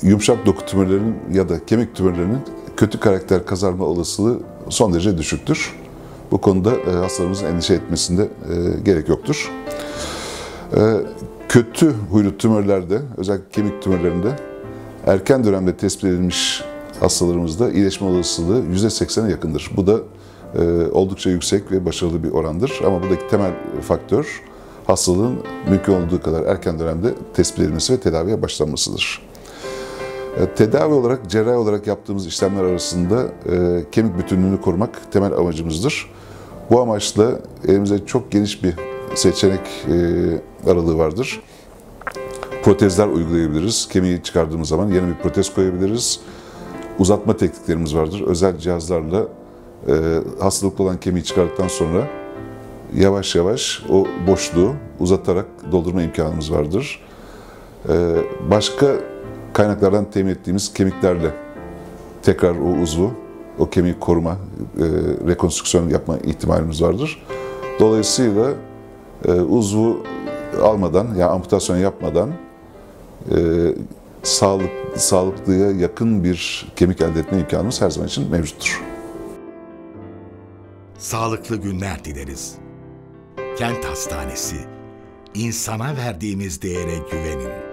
yumuşak doku tümörlerinin ya da kemik tümörlerinin kötü karakter kazanma olasılığı son derece düşüktür. Bu konuda hastalarımızın endişe etmesinde gerek yoktur. Kötü huylu tümörlerde, özellikle kemik tümörlerinde erken dönemde tespit edilmiş hastalarımızda iyileşme olasılığı %80'e yakındır. Bu da oldukça yüksek ve başarılı bir orandır. Ama buradaki temel faktör hastalığın mümkün olduğu kadar erken dönemde tespit edilmesi ve tedaviye başlanmasıdır. Tedavi olarak, cerrahi olarak yaptığımız işlemler arasında kemik bütünlüğünü korumak temel amacımızdır. Bu amaçla elimizde çok geniş bir seçenek aralığı vardır. Protezler uygulayabiliriz. Kemiği çıkardığımız zaman yeni bir protez koyabiliriz. Uzatma tekniklerimiz vardır. Özel cihazlarla hastalıklı olan kemiği çıkardıktan sonra yavaş yavaş o boşluğu uzatarak doldurma imkanımız vardır. Başka kaynaklardan temin ettiğimiz kemiklerle tekrar o uzvu, o kemiği koruma, rekonstrüksiyon yapma ihtimalimiz vardır. Dolayısıyla uzvu almadan, yani amputasyon yapmadan sağlıklıya yakın bir kemik elde etme imkanımız her zaman için mevcuttur. Sağlıklı günler dileriz. Kent Hastanesi, insana verdiğimiz değere güvenin.